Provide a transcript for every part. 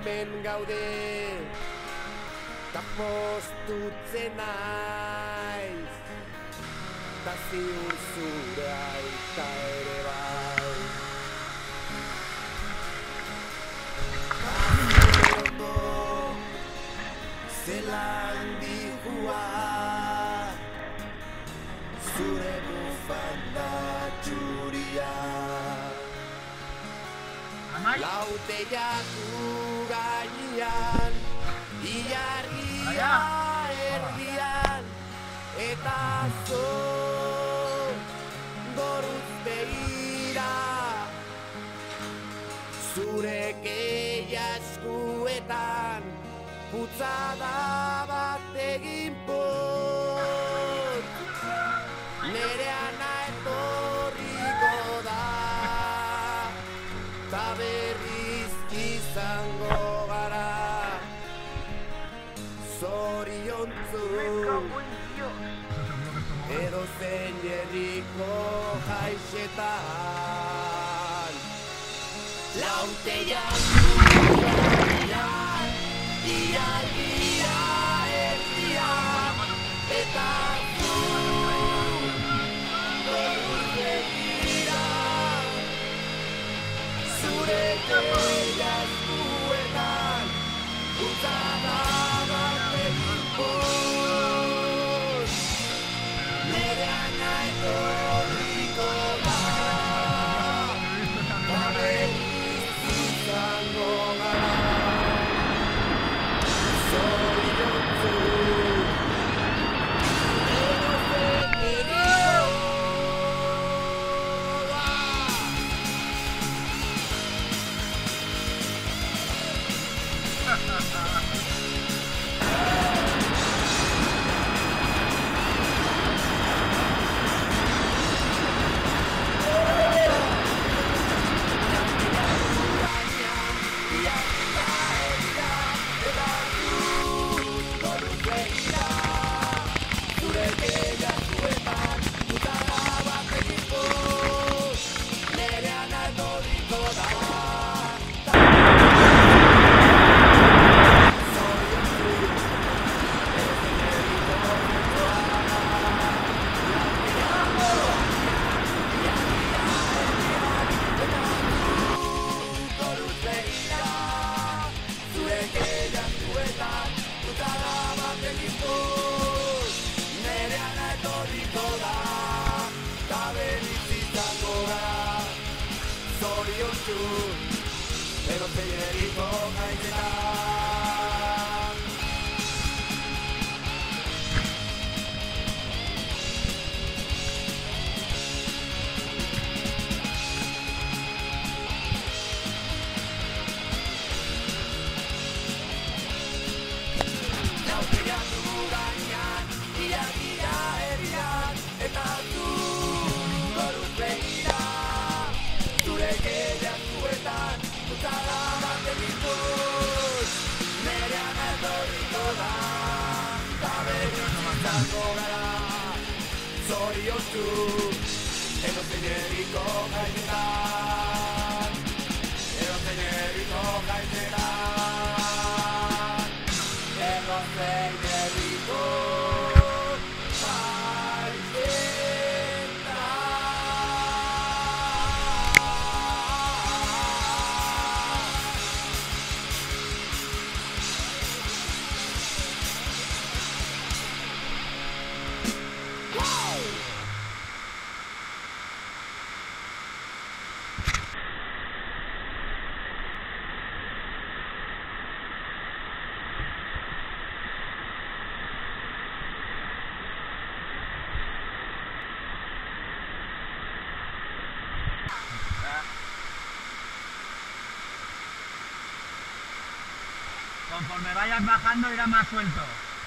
hemen gaude, ta postutzen naiz, ta ziur zure aita ere bai. Ondo, zelan dihua, zure bufanda txuria. Lauteiatu gainean, ilargia erdian, eta zo goruz begira, zure keia eskuetan, putzada bat egin pot, nere ana etorriko da, ta berriz izango gara, zoriontzu, edozein herriko jaixetan. Lauteiatu gainean, ilargia erdian, eta zu goruz begira, zure keia eskuetan, putzada bat egin pot, nere ana etorriko da, ta berriz izango gara, zoriontzu, edozein herriko da. Zoriontzu, edozein herriko jaixetan, edozein herriko jaixetan, edozein herriko Conforme vayas bajando irá más suelto.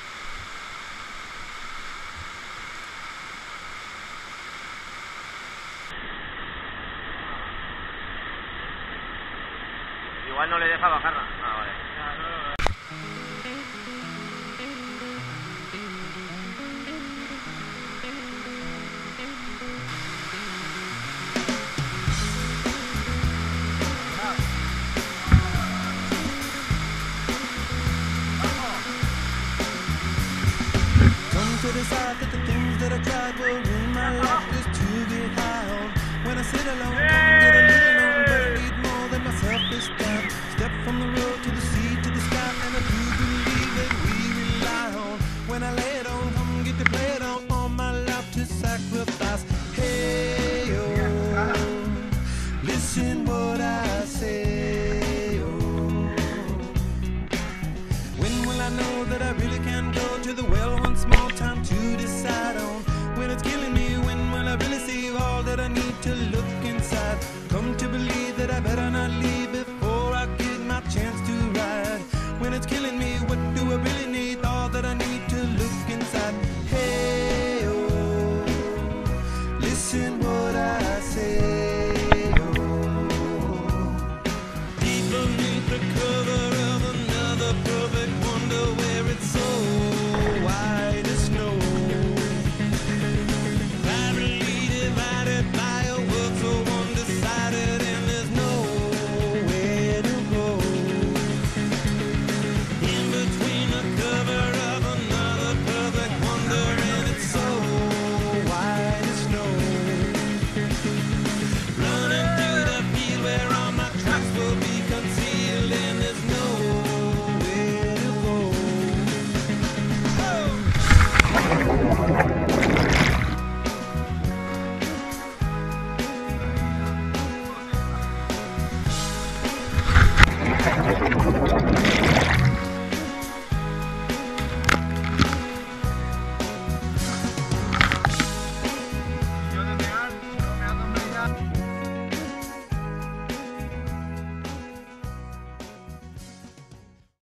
Igual no le deja bajarla. Ah, vale. doing what I say.